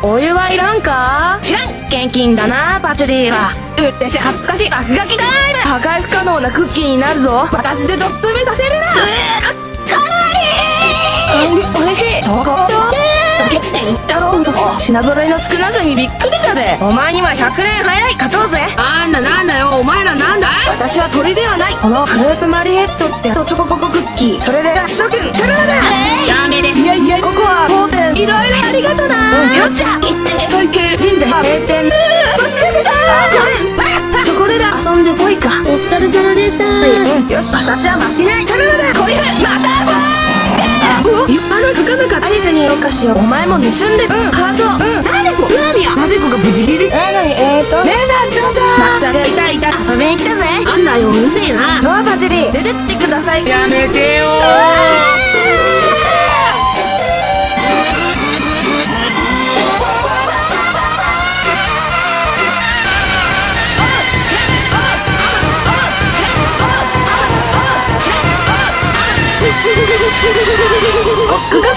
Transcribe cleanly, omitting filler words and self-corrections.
お湯はいらんか？知らん。現金だなパチュリーは。うってし恥ずかしい落書きタイム。破壊不可能なクッキーになるぞ。私でドット目させるな。おいしい。そこって言ったろ。品揃えの少なさにびっくりだぜ。お前には100年早い。勝とうぜ。なんだよお前らなんだ。私は鳥ではない。このフループマリエットってチョコココクッキー、それで試食するのだ。やめで。いやここは当店いろいろありがとな。よっしゃ行ってトイケ神社閉店。忘れてた。チョコレート遊んでこいか。 お疲れ様でした。 よし私は負けない。頼むだこいふまた書かなかったアリスにお菓子をお前も盗んで。ハート。なでこなでこが無事切り。レーダーちょうだ。まったくいた遊びに来たぜ。 なんだようるせえな。 ノアパチリ出てってください。やめてよコックが